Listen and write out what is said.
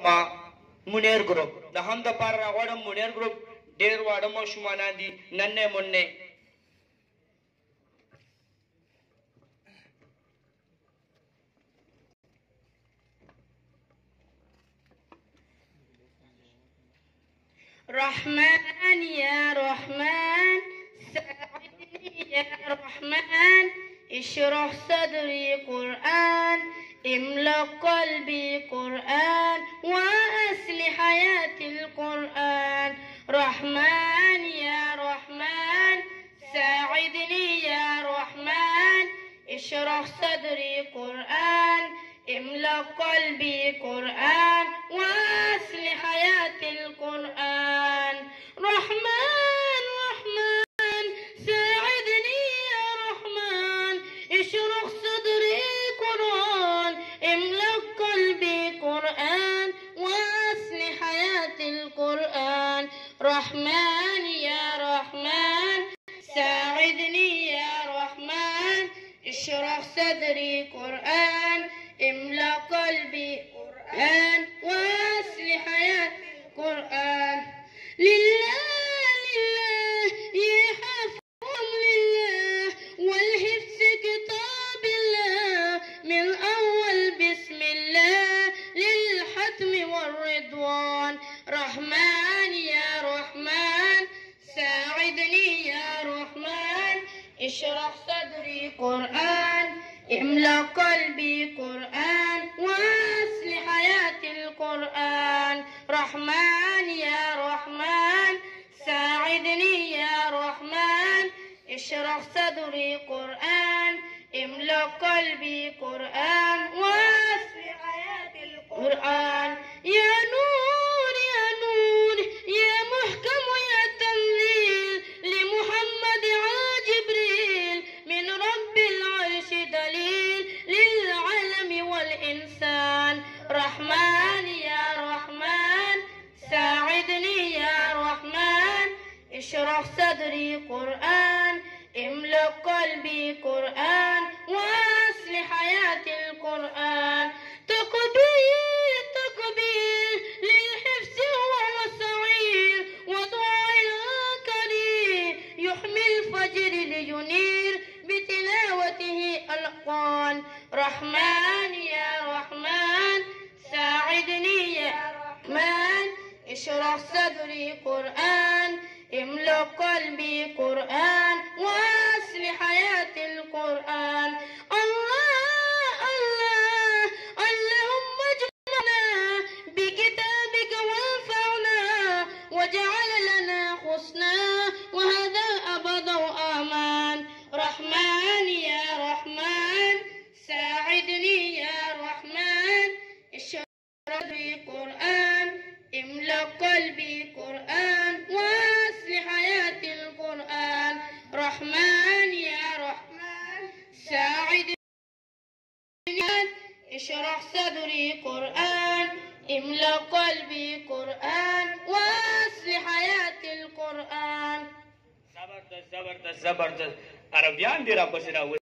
منیر گروپ د هم د پار راغړم منیر گروپ ډیر واړه ماشومان دي ننه موننه رحمن يا رحمن ساعدني يا رحمن اشرح صدري قرآن املأ قلبي قرآن وأصلح حياتي القرآن رحمن يا رحمن ساعدني يا رحمن اشرح صدري قرآن املأ قلبي قرآن وأصلح حياتي القرآن رحمن رحمن ساعدني يا رحمن اشرح صدري قرآن املأ قلبي قرآن وأصلح حياتي القرآن رحمن يا رحمن ساعدني يا رحمن اشرح صدري قرآن املأ قلبي قرآن وأصلح حياتي القرآن لله لله يا حفظ لله والحفظ كتاب الله من أول بسم الله للحتم والرضوان رحمن يا رحمن ساعدني يا رحمن اشرح صدري قرآن املأ قلبي قرآن وأصلح حياتي القرآن رحمن يا رحمن ساعدني يا رحمن اشرح صدري قرآن املأ قلبي قرآن وأصلح حياتي القرآن يا نور يا نور يا محكم يا تنزيل لمحمد جبريل من رب العرش دليل للعالم والإنسان رحمن يا رحمن ساعدني يا رحمن اشرح صدري قرآن املأ قلبي قرآن وأصلح حياتي القرآن تقبيل تقبيل للحفظ وهو صغير ودعاء كريم يحمي الفجر لينير بتلاوته القرآن رحمن يا رحمن ساعدني يا رحمن اشرح صدري قرآن املأ قلبي قرآن وأصلح حياتي القرآن الله الله اللهم اجمعنا بكتابك وانفعنا واجعل لنا حسنا وهذا أبد وآمان رحمن يا رحمن ساعدني يا رحمن اشرح صدري قرآن املأ قلبي قرآن وأصلح حياتي القرآن رحمن يا رحمن ساعدني اشرح صدري قرآن املأ قلبي قرآن وأصلح حياتي القرآن زبردست زبردست زبردست عربيان دي را پسې راوړي